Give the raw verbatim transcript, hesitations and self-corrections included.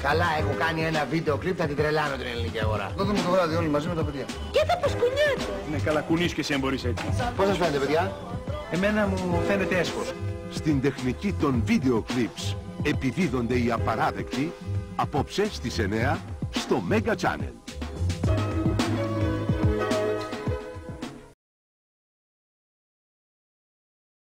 Καλά, έχω κάνει ένα βίντεο κλιπ, θα την τρελάνω την ελληνική αγορά. Το δούμε το βράδυ όλοι μαζί με τα παιδιά. Και θα ποσκουνιάτε. Ναι, καλά, κουνείς και εσύ αν μπορείς έτσι. Πώς σας φαίνεται, παιδιά? Εμένα μου φαίνεται έσχος. Στην τεχνική των βίντεο clips επιδίδονται οι απαράδεκτοι απόψε στις εννιά στο Mega Channel.